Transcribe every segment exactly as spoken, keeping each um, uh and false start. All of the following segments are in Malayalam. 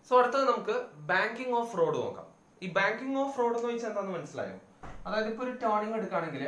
സോ അടുത്തത് നമുക്ക് ബാങ്കിങ് ഓഫ് റോഡ് നോക്കാം. ഈ ബാങ്കിങ് ഓഫ് റോഡ് എന്ന് വെച്ചാൽ എന്താണെന്ന് മനസ്സിലായോ? അതായത് ഇപ്പൊ ഒരു ടേണിംഗ് എടുക്കുകയാണെങ്കിൽ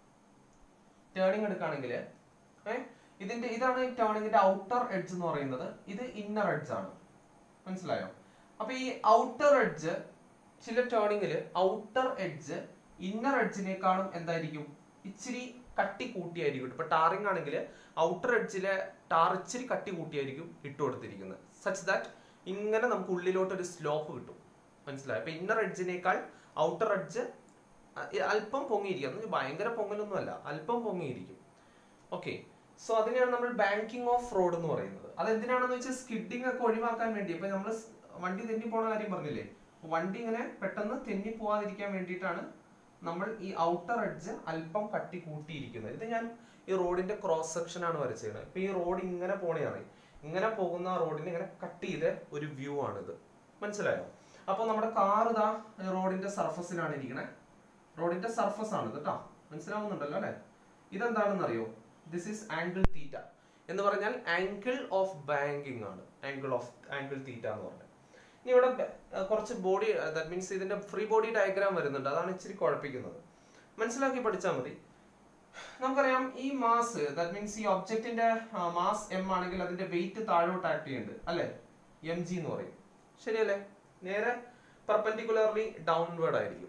ടേണിംഗ് എടുക്കുകയാണെങ്കിൽ ഏഹ് ഇതിന്റെ ഇതാണ് ഈ ടേണിംഗിന്റെ ഔട്ടർ എഡ്ജ് എന്ന് പറയുന്നത്. ഇത് ഇന്നർ എഡ്ജ് ആണ്. മനസ്സിലായോ? അപ്പൊ ഈ ഔട്ടർ എഡ്ജ് ചില ടേണിംഗിൽ ഔട്ടർ എഡ്ജ് ഇന്നർ എഡ്ജിനേക്കാളും എന്തായിരിക്കും? ഇച്ചിരി കട്ടി കൂട്ടിയായിരിക്കും. ഇപ്പൊ ടാറിംഗ് ആണെങ്കിൽ ഔട്ടർ എഡ്ജിലെ ടാർ ഇച്ചിരി കട്ടി കൂട്ടിയായിരിക്കും ഇട്ട് കൊടുത്തിരിക്കുന്നത്. സച്ച് ദാറ്റ് ഇങ്ങനെ നമുക്ക് ഉള്ളിലോട്ട് ഒരു സ്ലോപ്പ് കിട്ടും. മനസ്സിലായോ? അപ്പൊ ഇന്നർ എഡ്ജിനേക്കാൾ ഔട്ടർ എഡ്ജ് അല്പം പൊങ്ങിയിരിക്കും. ഭയങ്കര പൊങ്ങലൊന്നും അല്ല, അല്പം പൊങ്ങിയിരിക്കും. ഓക്കെ, സോ അതിനെയാണ് നമ്മൾ ബാങ്കിങ് ഓഫ് റോഡ് എന്ന് പറയുന്നത്. അതെന്തിനാണെന്ന് വെച്ചാൽ സ്കിഡിങ് ഒക്കെ ഒഴിവാക്കാൻ വേണ്ടി. ഇപ്പൊ നമ്മൾ വണ്ടി തെന്നി പോണ കാര്യം പറഞ്ഞില്ലേ, വണ്ടി ഇങ്ങനെ പെട്ടെന്ന് തെന്നി പോവാതിരിക്കാൻ വേണ്ടിയിട്ടാണ് നമ്മൾ ഈ ഔട്ടർ എഡ്ജ് അല്പം കട്ടി കൂട്ടിയിരിക്കുന്നത്. ഇത് ഞാൻ ഈ റോഡിന്റെ ക്രോസ് സെക്ഷൻ ആണ് വരച്ചിരുന്നത്. ഇപ്പൊ ഈ റോഡ് ഇങ്ങനെ പോണെയാണ്, ഇങ്ങനെ പോകുന്ന റോഡിന് ഇങ്ങനെ കട്ട് ചെയ്ത ഒരു വ്യൂ ആണിത്. മനസ്സിലായോ? അപ്പൊ നമ്മുടെ കാർ ഇതാ റോഡിന്റെ സർഫസിലാണ് ഇരിക്കണേ. റോഡിന്റെ സർഫസ് ആണ് കേട്ടോ. മനസ്സിലാവുന്നുണ്ടല്ലോ അല്ലെ? ഇതെന്താണെന്ന് അറിയോ? ദിസ് ഈസ് ആംഗിൾ തീറ്റ എന്ന് പറഞ്ഞാൽ ആംഗിൾ ഓഫ് ബാങ്കിങ് ആണ്. ആംഗിൾ ഓഫ് ആംഗിൾ തീറ്റ എന്ന് പറഞ്ഞാൽ. ഇനി ഇവിടെ കുറച്ച് ബോഡി, ദാറ്റ് മീൻസ് ഇതിന്റെ ഫ്രീ ബോഡി ഡയഗ്രാം വരുന്നുണ്ട്. അതാണ് ഇച്ചിരി കുഴപ്പിക്കുന്നത്. മനസ്സിലാക്കി പഠിച്ചാൽ മതി. നമുക്കറിയാം ഈ മാസ്, ദാറ്റ് മീൻസ് ഈ ഒബ്ജക്റ്റിന്റെ മാസ് എം ആണെങ്കിൽ അതിന്റെ വെയിറ്റ് താഴോട്ട് ആക്ട് ചെയ്യുന്നുണ്ട് അല്ലെ? എം ജി എന്ന് പറയും. ശരിയല്ലേ? നേരെ പെർപെൻഡിക്കുലർലി ഡൗൺവേർഡ് ആയിരിക്കും.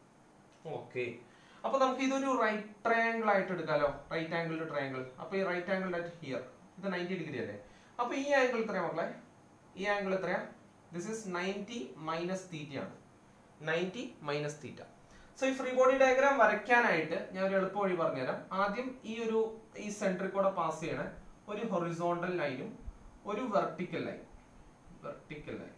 ഓക്കെ, അപ്പൊ നമുക്ക് ഇതൊരു റൈറ്റ് ട്രയാങ്കിൾ ആയിട്ട് എടുക്കാലോ. Right angle triangle. അപ്പൊ ഈ റൈറ്റ് ആംഗിൾ അറ്റ് ഹിയർ ഇത് നയൻറ്റി ഡിഗ്രി അല്ലേ? അപ്പൊ ഈ ആംഗിൾ എത്രയാ മക്കളെ? ഈ ആംഗിൾ എത്രയാ? This is ninety minus theta ആണ്. Ninety minus theta. സോ ഈ ഫ്രീ ബോഡി ഡയഗ്രാം വരയ്ക്കാനായിട്ട് ഞാൻ ഒരു എളുപ്പ വഴി പറഞ്ഞുതരാം. ആദ്യം ഈ ഒരു ഈ സെന്ററിൽ കൂടെ പാസ് ചെയ്യണ ഒരു ഹൊറിസോണ്ടൽ ലൈനും ഒരു വെർട്ടിക്കൽ ലൈൻ, വെർട്ടിക്കൽ ലൈൻ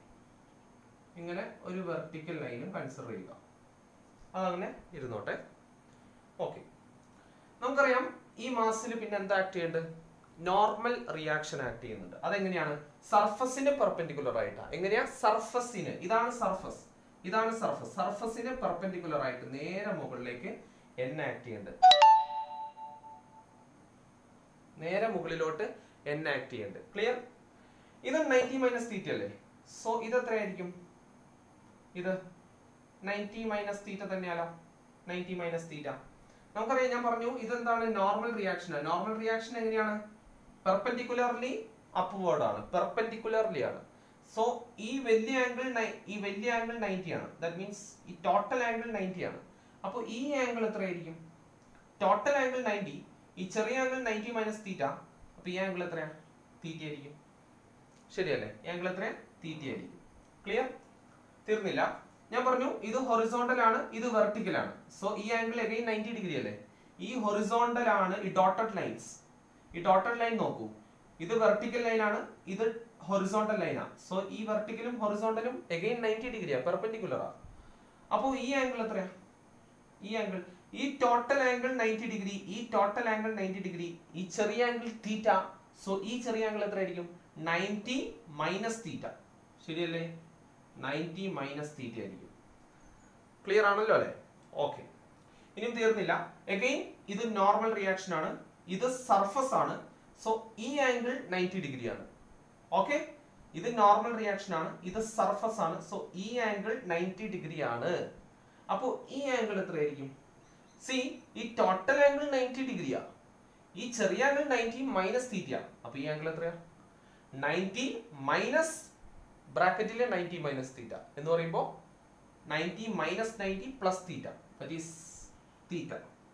ഇങ്ങനെ ഒരു വെർട്ടിക്കൽ ലൈനും കൺസിഡർ ചെയ്യുക. അതങ്ങനെ ഇരുന്നോട്ടെ. ഓക്കെ, നമുക്കറിയാം ഈ മാസിൽ പിന്നെ എന്താ ആക്ട് ചെയ്യേണ്ടത്? നോർമൽ റിയാക്ഷൻ ആക്ട് ചെയ്യുന്നുണ്ട്. അതെങ്ങനെയാണ്? സർഫസിന് പെർപെൻഡിക്കുലർ ആയിട്ടാ. എങ്ങനെയാ? സർഫസിന്, ഇതാണ് സർഫസ്, ഇതാണ് സർഫസ്. സർഫസിന് പെർപെൻഡിക്കുലർ ആയിട്ട് നേരെ മുകളിലേക്ക് എൻ ആക്ട് ചെയ്യുന്നുണ്ട്. നേരെ മുകളിലോട്ട് എൻ ആക്ട് ചെയ്യുന്നുണ്ട്. ക്ലിയർ? ഇത് നയൻറ്റി മൈനസ് തീറ്റ അല്ലേ? സോ ഇത് എത്രയായിരിക്കും? ഇത് നയൻറ്റി മൈനസ് തീറ്റ തന്നെയാലോ? Ninety minus theta. നമുക്കറിയാം, ഞാൻ പറഞ്ഞു ഇതെന്താണ്? Normal reaction. നോർമൽ റിയാക്ഷൻ എങ്ങനെയാണ്? പെർപെൻഡിക്കുലർലി അപ്വേർഡ് ആണ്, പെർപെൻഡിക്കുലർലി ആണ്. സോ ഈ വലിയ ആംഗിൾ ഈ വലിയ ആംഗിൾ നയൻറ്റി ആണ്. ദാറ്റ് മീൻസ് ഈ ടോട്ടൽ ആംഗിൾ നയൻറ്റി ആണ്. അപ്പൊ ഈ ആംഗിൾ എത്രയായിരിക്കും? ടോട്ടൽ ആംഗിൾ നയൻറ്റി, ഈ ചെറിയ ആംഗിൾ നയൻറ്റി മൈനസ് തീറ്റ. അപ്പൊ ഈ ആംഗിൾ എത്രയാ? തീറ്റ ആയിരിക്കും. ശരിയല്ലേ? ഈ ആംഗിൾ എത്രയാ? തീറ്റ ആയിരിക്കും. ക്ലിയർ? തീർന്നില്ല. ഞാൻ പറഞ്ഞു ഇത് ഹൊറിസോണ്ടൽ ആണ്, ഇത് വെർട്ടിക്കൽ ആണ്. സോ ഈ ആംഗിൾ അഗൈൻ നയൻറ്റി ഡിഗ്രി അല്ലേ? ഈ ഹൊറിസോണ്ടൽ ആണ് ഈ ഡോട്ടഡ് ലൈൻസ്. ഈ ഡോട്ടഡ് ലൈൻ നോക്കൂ, ഇത് വെർട്ടിക്കൽ ലൈൻ ആണ്, ഇത് ഹൊറിസോണ്ടൽ ലൈനാ. സോ ഈ വെർട്ടിക്കലും ഹൊറിസോണ്ടലും അഗൈൻ നയൻറ്റി ഡിഗ്രിയാ, പെർപെൻഡിക്കുലർ ആ. അപ്പോ ഈ ആംഗിൾ എത്രയാ? ഈ ആംഗിൾ, ഈ ടോട്ടൽ ആംഗിൾ നയൻറ്റി ഡിഗ്രി, ഈ ടോട്ടൽ ആംഗിൾ നയൻറ്റി ഡിഗ്രി, ഈ ചെറിയ ആംഗിൾ തീറ്റ. സോ ഈ ചെറിയ ആംഗിൾ എത്രയായിരിക്കും? Ninety minus theta. ശരിയല്ലേ? നയൻറ്റി മൈനസ് തീറ്റ ആയിരിക്കും. ക്ലിയർ ആണല്ലോ അല്ലെ? ഓക്കെ, ഇനിയും തീർന്നില്ല. അഗൈൻ ഇത് നോർമൽ റിയാക്ഷൻ ആണ്, ഇത് സർഫസ് ആണ്. സോ ഈ ആംഗിൾ നയൻറ്റി ഡിഗ്രി ആണ്. ഓക്കെ, ഇത് നോർമൽ റിയാക്ഷൻ ആണ്, ഇത് സർഫസ് ആണ്. സോ ഈ ആംഗിൾ നയൻറ്റി ഡിഗ്രി ആണ്. അപ്പോ ഈ ആംഗിൾ എത്രയായിരിക്കും? സി, ഈ ടോട്ടൽ ആംഗിൾ നയൻറ്റി ഡിഗ്രിയാ, ഈ ചെറിയ ആംഗിൾ നയൻറ്റി മൈനസ് തീറ്റ. അപ്പൊ ഈ ആംഗിൾ എത്രയാ? നയൻറ്റി മൈനസ് ബ്രാക്കറ്റിലെ നയൻറ്റി മൈനസ് തീറ്റ എന്ന് പറയുമ്പോൾ ninety minus ninety plus theta, that is theta.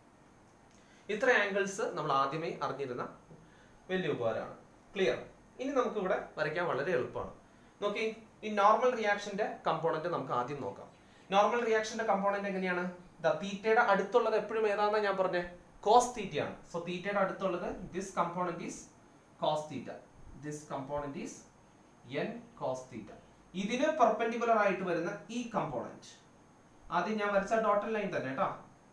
ഇത്ര ആംഗിൾസ് നമ്മൾ ആദ്യമേ അറിഞ്ഞിരുന്ന വലിയ ഉപകാരമാണ്. ക്ലിയർ? ഇനി നമുക്ക് ഇവിടെ വരയ്ക്കാൻ വളരെ എളുപ്പമാണ്. നോക്കി, ഈ നോർമൽ റിയാക്ഷന്റെ കമ്പോണന്റ് നമുക്ക് ആദ്യം നോക്കാം. നോർമൽ റിയാക്ഷന്റെ കമ്പോണന്റ് എങ്ങനെയാണ്? തീറ്റയുടെ അടുത്തുള്ളത് എപ്പോഴും ഏതാണെന്നാ ഞാൻ പറഞ്ഞേ? കോസ് തീറ്റയാണ്. സോ തീറ്റയുടെ അടുത്തുള്ളത് this component is cos theta. This component is N cos theta. ഇതിന് പെർപെൻഡിക്കുലർ ആയിട്ട് വരുന്ന ഈ കമ്പോണന്റ്, ആദ്യം ഞാൻ വരച്ച ഡോട്ടൽ ലൈൻ തന്നെ കേട്ടോ.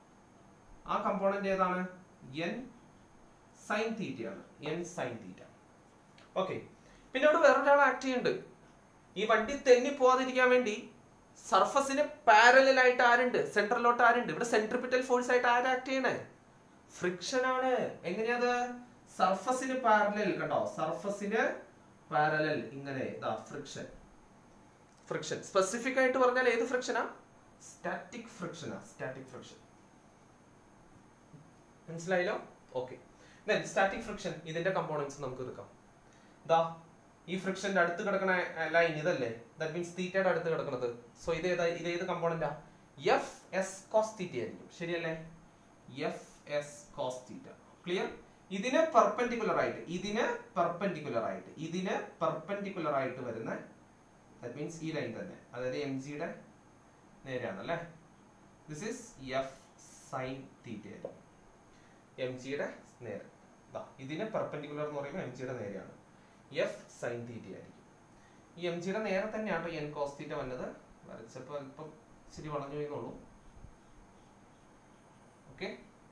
ആ കമ്പോണന്റ് ഏതാണ്? എൻ സൈൻ തീറ്റയാണ്. N sine theta. ഓക്കെ, പിന്നെ അവിടെ വേറൊരാൾ ആക്ട് ചെയ്യുന്നുണ്ട്. ഈ വണ്ടി തെന്നി പോവാതിരിക്കാൻ വേണ്ടി സർഫസിന് പാരലൽ ആയിട്ട് ആരുണ്ട്? സെൻട്രലിലോട്ട് ആരുണ്ട്? ഇവിടെ സെൻട്രിപിറ്റൽ ഫോഴ്സ് ആയിട്ട് ആര് ആക്ട് ചെയ്യണേ? ഫ്രിക്ഷൻ ആണ്. എങ്ങനെയത്? സർഫസിന് പാരലൽ, കണ്ടോ? സർഫസിന് പാരലൽ ഇങ്ങനെ, ഇതാ ഫ്രിക്ഷൻ. ഫ്രിക്ഷൻ. സ്പെസിഫിക് ആയിട്ട് പറഞ്ഞാൽ ഏത് ഫ്രിക്ഷനാ? സ്റ്റാറ്റിക് ഫ്രിക്ഷനാ. സ്റ്റാറ്റിക് ഫ്രിക്ഷൻ മനസ്സിലായല്ലോ? ഓക്കെ. ദെൻ സ്റ്റാറ്റിക് ഫ്രിക്ഷൻ ഇതിന്റെ കമ്പോണൻസ് നമുക്ക് എടുക്കാം. ദാ ഈ ഫ്രിക്ഷന്റെ അടുത്ത് കിടക്കുന്ന ലൈൻ ഇതല്ലേ? ദാറ്റ് മീൻസ് തീറ്റയുടെ അടുത്ത് കിടക്കുന്നത്. സോ ഇത് ഏതാ? ഇത് ഏത് കമ്പോണന്റാ? എഫ് എസ് കോസ് തീറ്റ ആയിരിക്കും. ശരിയല്ലേ? F S cos theta. Clear? ഇതിന് പെർപെൻഡിക്കുലർ ആയിട്ട് ഇതിന് പെർപെൻഡിക്കുലർ ആയിട്ട് ഇതിന് പെർപെൻഡിക്കുലർ ആയിട്ട് വരുന്ന ദാറ്റ് മീൻസ് ഈ ലൈൻ തന്നെ, അതായത് എം ജിയുടെ നേരെയാണല്ലേ. This is F sine theta ആയിരിക്കും. എം ജിയുടെ നേരെ. ഇതിന് പെർപെൻഡിക്കുലർ എന്ന് പറയുമ്പോൾ എം ജിയുടെ നേരെയാണ്. എഫ് സൈൻ തീറ്റ ആയിരിക്കും. ഈ എം ജിയുടെ നേരെ തന്നെയാണ് എൻ കോസ് തീറ്റ വന്നത്. വരച്ചപ്പോൾ അല്പം ശരി വളഞ്ഞു പോയെന്നുള്ളൂ. ഓക്കെ.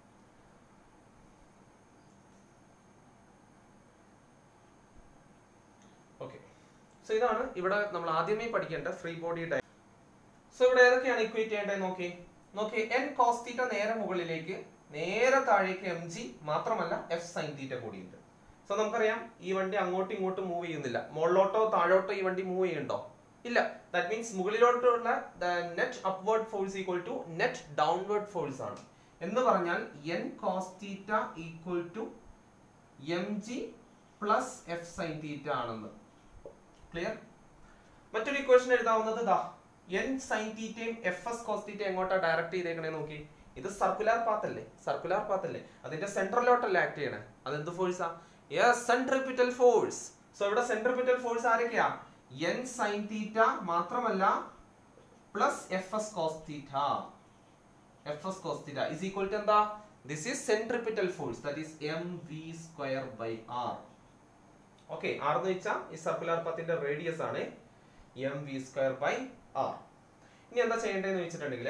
ഓക്കെ. സോ ഇതാണ് ഇവിടെ നമ്മൾ ആദ്യമേ പഠിക്കേണ്ട ഫ്രീ ബോഡി ഡയഗ്രം. സോ ഇവിടെ ഏതൊക്കെയാണ് ഇക്വേറ്റ് ചെയ്യേണ്ടത് നോക്കി നോക്കി എൻ കോസ് തീറ്റ നേരെ മുകളിലേക്ക്, നേരെ താഴേക്ക് എം ജി, മാത്രമല്ല എഫ് സൈൻ തീറ്റ കൂടിയുണ്ട്. സോ നമുക്കറിയാം ഈ വണ്ടി അങ്ങോട്ടും ഇങ്ങോട്ടും മൂവ് ചെയ്യുന്നില്ല. മുകളിലോട്ടോ താഴോട്ടോ ഈ വണ്ടി മൂവ് ചെയ്യുന്നുണ്ടോ? ഇല്ല. ദാറ്റ് മീൻസ് മുകളിലോട്ടുള്ള net upward force equal to net downward force ആണ്. എന്ന് പറഞ്ഞാൽ N cos theta equal to M G plus F sine theta ആണെന്ന്. ക്ലിയർ? മറ്റൊരു ഇക്വേഷൻ എഴുതാവുന്നത് ദാ എൻ സൈൻ തീറ്റയും എഫ് എസ് കോസ് തീറ്റ എങ്ങോട്ടാ ഡയറക്റ്റ് ചെയ്തേക്കണേ നോക്കി. ഇത് സർക്കുലർ പാത്ത് അല്ലേ? സർക്കുലർ പാത്ത് അല്ലേ? അതിന്റെ സെൻട്രലിലോട്ടല്ലേ ആക്ട് ചെയ്യണേ? അതെന്ത് ഫോഴ്സാ? Yes, centripetal force. സോ ഇവിടെ സെൻട്രിപിറ്റൽ ഫോഴ്സ് ആരൊക്കെയാ? എൻ സൈൻ തീറ്റ മാത്രമല്ല plus F S cos theta. F S cos theta is equal to എന്താ? This is centripetal force, that is M V square by R. Okay. R എന്ന് വെച്ചാൽ ഈ സർക്കുലർ പാത്തിന്റെ റേഡിയസ് ആണ്, M V square by R. ഇനി എന്താ ചെയ്യേണ്ടതെന്ന് വെച്ചിട്ടുണ്ടെങ്കിൽ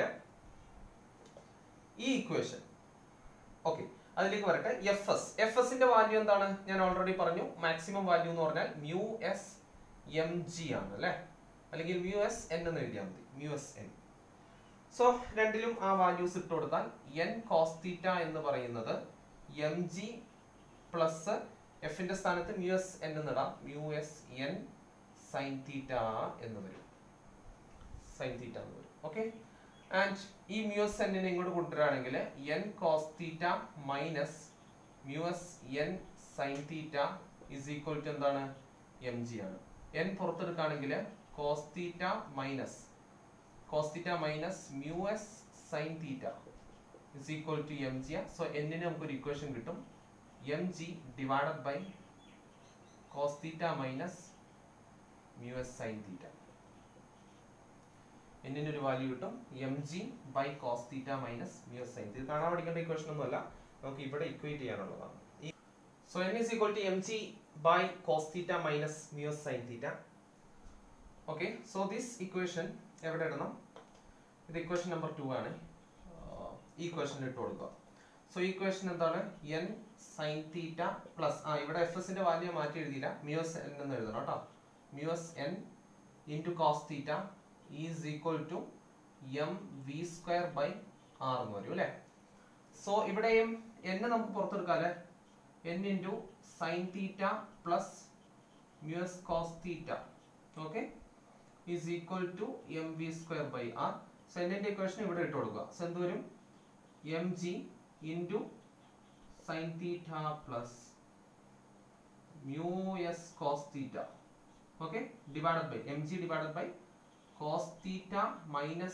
ഈ ഇക്വേഷൻ ഓക്കെ അതിലേക്ക് വരട്ടെ. എഫ് എസ് എഫ് എസിന്റെ വാല്യൂ എന്താണ്? ഞാൻ ഓൾറെഡി പറഞ്ഞു. മാക്സിമം വാല്യൂ എന്ന് പറഞ്ഞാൽ മ്യൂ എസ് എം ജി ആണ് അല്ലെ, അല്ലെങ്കിൽ മ്യൂ എസ് എൻ എന്ന് എഴുതിയാൽ മതി. Mu S N. സോ രണ്ടിലും ആ വാല്യൂസ് ഇട്ട് കൊടുത്താൽ എൻ കോസ് തീറ്റ എന്ന് പറയുന്നത് എം ജി പ്ലസ് എഫിന്റെ സ്ഥാനത്ത് മ്യൂ എസ് എൻ എന്ന് ഇടാം. Mu S N sine theta എന്ന് വരും. സൈൻ തീറ്റ എന്ന് വരും. ഓക്കെ. ആൻഡ് ഈ മ്യൂ എസ് എന്നിനെ ഇങ്ങോട്ട് കൊണ്ടുവരികയാണെങ്കിൽ N cos theta minus mu S N sine theta is equal to എന്താണ്? എം ജി ആണ്. എൻ പുറത്തെടുക്കുകയാണെങ്കിൽ cos theta minus cos theta minus mu S sine theta is equal to M G. So എന്നിന് നമുക്കൊരു ഇക്വേഷൻ കിട്ടും. M G divided by cos theta minus mu S sine theta. എന്നിനൊരു വാല്യൂ കിട്ടും M G by cos theta minus mu S sine. ഇത് കാണാൻ പഠിക്കേണ്ട ഇക്വേഷൻ ഒന്നുമല്ല, നമുക്ക് ഇവിടെ ഇക്വേറ്റ് ചെയ്യാനുള്ളതാണ്. So N is equal to M G by cos theta minus mu S sine theta. Okay. So this equation എവിടെ ഇടണം? ഇത് ഇക്വേഷൻ നമ്പർ ടു ആണ്. ഈ ഇക്വേഷനിൽ ഇട്ട് കൊടുക്കുക. സോ ഈ ഇക്വേഷൻ എന്താണ്? എൻ സൈൻ തീറ്റ പ്ലസ് ആ ഇവിടെ എഫ് എസിന്റെ വാല്യൂ മാറ്റി എഴുതിയില്ല, മ്യൂ എസ് എൻ എന്ന് എഴുതണം കേട്ടോ. Mu S N into cos theta is equal to M V square by R എന്ന് വരും അല്ലെ. സോ ഇവിടെയും എൻ നമുക്ക് പുറത്തെടുക്കാം അല്ലെ. N into sine theta plus mu S cos theta okay is equal to M V square by R. So എന്നിന്റെ ഇക്വേഷൻ ഇവിടെ ഇട്ട് കൊടുക്കുക. സോ എന്ത് വരും? M G into sine theta plus mu S cos theta okay divided by M G divided by cos theta minus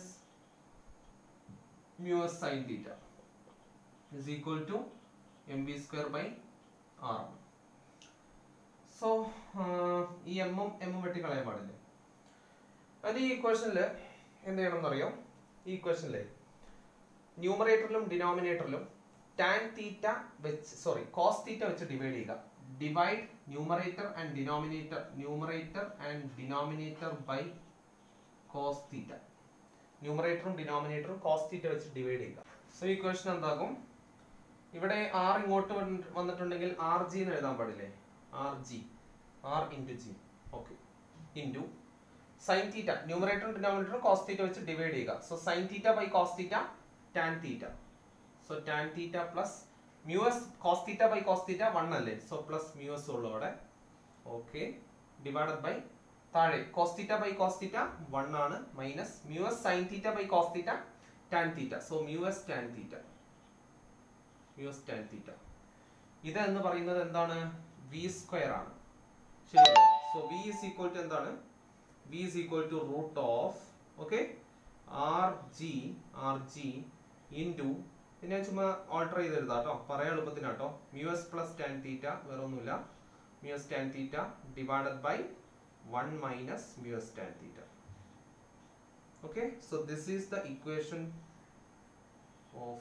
mu s sin theta is equal to mv square by r. So ഈ m ഉം m ഉം വെട്ടി കളയാൻ പാടില്ല. അത് ഈ ഇക്വേഷനിൽ എന്ത് ചെയ്യണം എന്നറിയോ? ഈ ഇക്വേഷനിലെ ന്യൂമറേറ്ററിലും ഡിനോമിനേറ്ററിലും tan തീറ്റ വെച്ച് സോറി cos തീറ്റ വെച്ച് ഡിവൈഡ് ചെയ്യുക. Divide numerator and denominator numerator and denominator by cos theta. ന്യൂമറേറ്ററും ഡിനോമിനേറ്ററും cos theta വെച്ച് ഡിവൈഡ് ചെയ്യുക. സോ ഈ ഇക്വേഷൻ എന്താകും? ഇവിടെ r ഇങ്ങോട്ട് വന്നിട്ടുണ്ടെങ്കിൽ ആർ ജി എന്ന് എഴുതാൻ പാടില്ലേ? R G R into G okay into sine theta ന്യൂമറേറ്ററും ഡിനോമിനേറ്ററും cos theta വെച്ച് ഡിവൈഡ് ചെയ്യുക. So sine theta by cos theta tan theta. So tan theta plus mu S cos theta by cos theta one അല്ലേ. സോ പ്ലസ് മ്യൂ എസ് ഉള്ളു അവിടെ ഓക്കെ ഡിവൈഡഡ് ബൈ താഴെ cos theta by cos theta one ആണ് minus mu s sin theta by cos theta tan theta. So mu s tan theta. mu s tan theta. ഇത് എന്ന് പറയുന്നത് എന്താണ്? v സ്ക്വയർ ആണ്. ശരിയല്ലേ? So v is equal to എന്താണ്? v is equal to root of okay rg rg into പിന്നെ ചുമ്മാ ഓൾട്ടർ ചെയ്ത് എഴുതാം കേട്ടോ, പറയാൻ എളുപ്പത്തിനാട്ടോ. mu s plus tan theta വേറെ ഒന്നുമില്ല, mu s tan theta divided by one minus mu s tan theta. Okay, so this is the equation of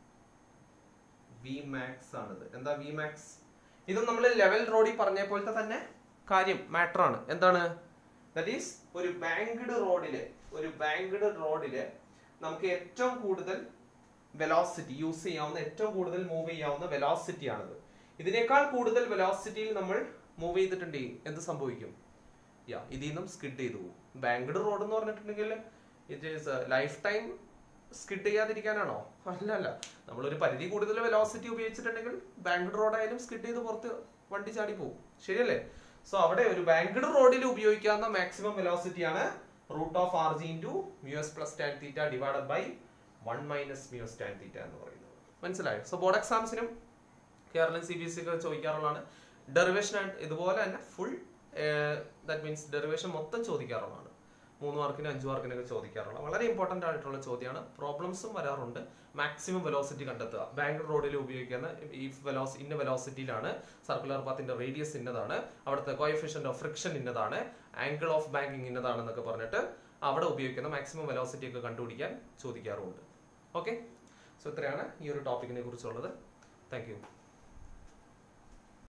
v max ആണത്. എന്താ v max? ഇത് നമ്മൾ ലെവൽ റോഡിൽ പറഞ്ഞ പോലത്തെ തന്നെ കാര്യം മാറ്റർ ആണ്. എന്താണ്? ദാറ്റ് ഈസ് ഒരു ബാങ്ക്ഡ് റോഡില് ഒരു ബാങ്ക്ഡ് റോഡില് നമുക്ക് ഏറ്റവും കൂടുതൽ വെലോസിറ്റി യൂസ് ചെയ്യാവുന്ന, ഏറ്റവും കൂടുതൽ മൂവ് ചെയ്യാവുന്ന വെലോസിറ്റി ആണിത്. ഇതിനേക്കാൾ കൂടുതൽ വെലോസിറ്റിയിൽ നമ്മൾ മൂവ് ചെയ്തിട്ടുണ്ടെങ്കിൽ എന്ത് സംഭവിക്കും? യാ ഇതിൽ നിന്നും സ്കിഡ് ചെയ്തു പോകും. ബാങ്ക്ഡ് റോഡ് എന്ന് പറഞ്ഞിട്ടുണ്ടെങ്കിൽ it is lifetime skid ചെയ്യാതിരിക്കാനാണോ? അല്ല അല്ല, നമ്മളൊരു പരിധി കൂടുതൽ വെലോസിറ്റി ഉപയോഗിച്ചിട്ടുണ്ടെങ്കിൽ ബാങ്ക്ഡ് റോഡായാലും സ്കിഡ് ചെയ്ത് പുറത്ത് വണ്ടി ചാടി പോകും. ശരിയല്ലേ? സോ അവിടെ ഒരു ബാങ്ക്ഡ് റോഡിൽ ഉപയോഗിക്കാവുന്ന മാക്സിമം വെലോസിറ്റി ആണ് root of R G into mu s plus tan theta divided by one minus mu s tan theta എന്ന് പറയുന്നത്. മനസ്സിലായോ? സോ ബോർഡ് എക്സാംസിനും Kerala C B S C ഒക്കെ ചോദിക്കാറുള്ളതാണ്. ഡെറിവേഷൻ ഇതുപോലെ തന്നെ ഫുൾ ദാറ്റ് മീൻസ് ഡെറിവേഷൻ മൊത്തം ചോദിക്കാറുള്ളതാണ്. മൂന്ന് മാർക്കിന് അഞ്ച് മാർക്കിനൊക്കെ ചോദിക്കാറുള്ള വളരെ ഇമ്പോർട്ടൻ്റ് ആയിട്ടുള്ള ചോദ്യമാണ്. പ്രോബ്ലംസും വരാറുണ്ട്. മാക്സിമം വെലോസിറ്റി കണ്ടെത്തുക. ബാങ്ക് റോഡിൽ ഉപയോഗിക്കുന്ന ഈ വെലോസി ഇന്ന വെലോസിറ്റിയിലാണ്, സർക്കുലർ പാത്തിന്റെ റേഡിയസ് ഇന്നതാണ്, അവിടുത്തെ കോഎഫിഷ്യന്റ് ഓഫ് ഫ്രിക്ഷൻ ഇന്നതാണ്, ആംഗിൾ ഓഫ് ബാങ്കിങ് ഇന്നതാണെന്നൊക്കെ പറഞ്ഞിട്ട് അവിടെ ഉപയോഗിക്കുന്ന മാക്സിമം വെലോസിറ്റി ഒക്കെ കണ്ടുപിടിക്കാൻ ചോദിക്കാറുമുണ്ട്. ഓക്കെ, സോ ഇത്രയാണ് ഈ ഒരു ടോപ്പിക്കിനെ കുറിച്ചുള്ളത്. Thank you.